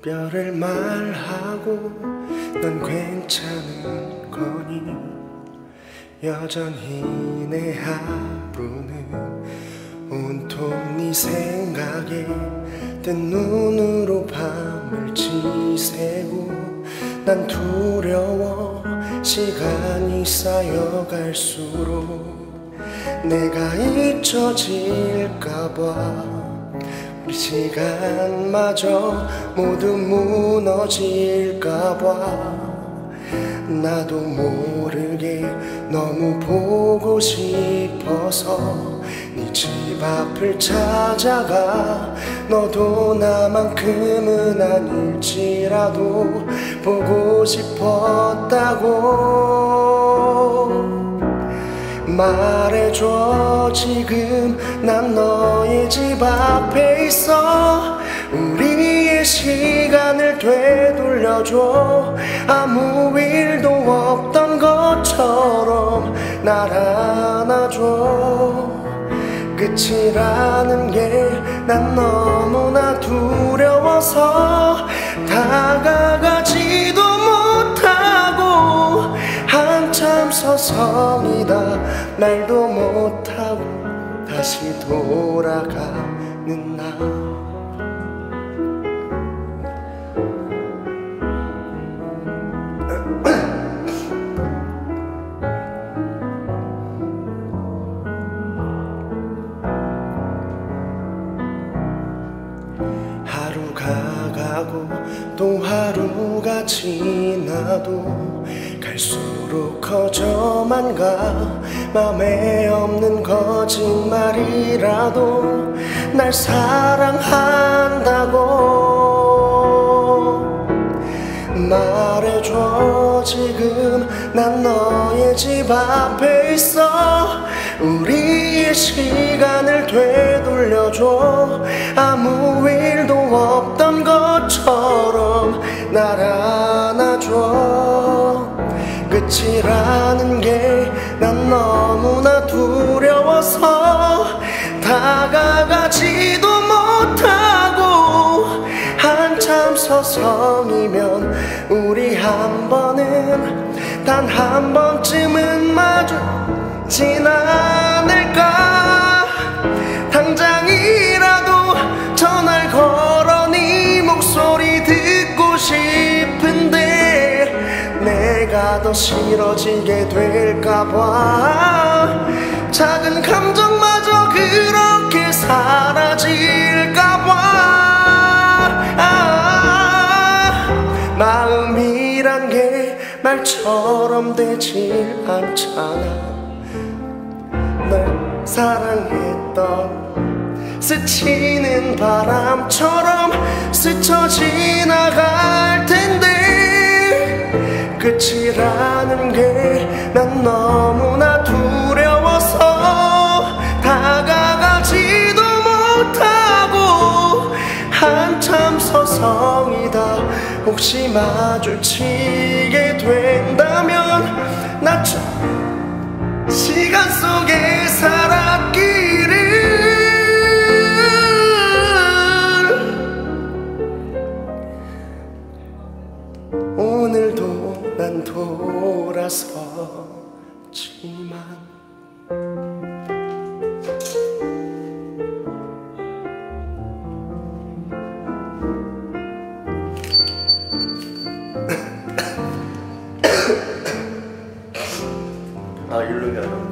이별을 말하고 넌 괜찮은 거니 여전히 내 하루는 온통 네 생각에 뜬 눈으로 밤을 지새고 난 두려워 시간이 쌓여갈수록 내가 잊혀질까봐 우리 시간마저 모두 무너질까봐 나도 모르게 너무 보고 싶어서 네 집 앞을 찾아가 너도 나만큼은 아닐지라도 보고 싶었다고 말해줘. 지금 난 너의 집 앞에 있어. 우리의 시간을 되돌려줘. 아무 일도 없던 것처럼 날 안아줘. 끝이라는 게 난 너무나 두려워서 다가가지도 못하고 한참 서성이다 말도 못하고 다시 돌아가는 나. 하루가 가고 또 하루가 지나도 갈수록 커져만 가. 맘에 없는 거짓말이라도 날 사랑한다고 말해줘. 지금 난 너의 집 앞에 있어. 우리의 시간을 되돌려줘. 아무 일도 없던 것처럼 날 안아줘. 끝이라는 게 난 너무나 두려워서 다가가지도 못하고 한참 서성이면 우리 한 번은 단 한 번쯤은 마주치진 않을까. 당장이라도 전화를 걸어 네 목소리 듣고 싶은데 내가 더 싫어지게 될까봐 작은 감정마저 그렇게 사라질까봐 마음이란 게 말처럼 되질 않잖아. 널 사랑했던 스치는 바람처럼 스쳐 지나갈 텐데 끝이라는 게 난 너무나 두려워서 다가가지도 못하고 한참 서성이다 혹시 마주치게 된다면 나 시간 속에 살았기를. 오늘도 난 돌아섰지만 아, 일로 가요.